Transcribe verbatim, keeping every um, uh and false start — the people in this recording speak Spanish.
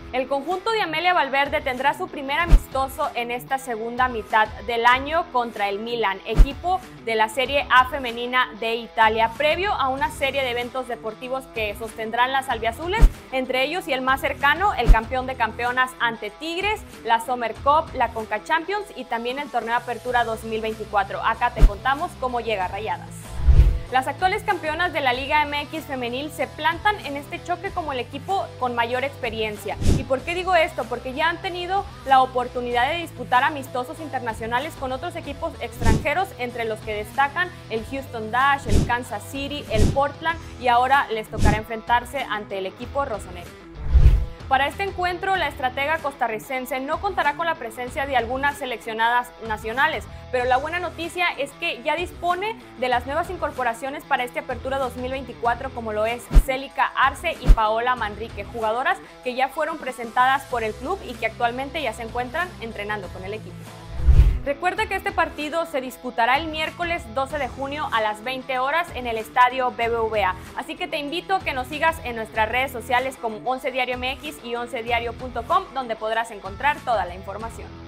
El conjunto de Amelia Valverde tendrá su primer amistoso en esta segunda mitad del año contra el Milan, equipo de la Serie A femenina de Italia, previo a una serie de eventos deportivos que sostendrán las albiazules, entre ellos y el más cercano, el campeón de campeonas ante Tigres, la Summer Cup, la Conca Champions y también el Torneo Apertura dos mil veinticuatro. Acá te contamos cómo llega Rayadas. Las actuales campeonas de la Liga M X femenil se plantan en este choque como el equipo con mayor experiencia. ¿Y por qué digo esto? Porque ya han tenido la oportunidad de disputar amistosos internacionales con otros equipos extranjeros, entre los que destacan el Houston Dash, el Kansas City, el Portland, y ahora les tocará enfrentarse ante el equipo rosonero. Para este encuentro, la estratega costarricense no contará con la presencia de algunas seleccionadas nacionales, pero la buena noticia es que ya dispone de las nuevas incorporaciones para este Apertura dos mil veinticuatro, como lo es Célica Arce y Paola Manrique, jugadoras que ya fueron presentadas por el club y que actualmente ya se encuentran entrenando con el equipo. Recuerda que este partido se disputará el miércoles doce de junio a las veinte horas en el estadio B B V A, así que te invito a que nos sigas en nuestras redes sociales como once diario M X y once diario punto com, donde podrás encontrar toda la información.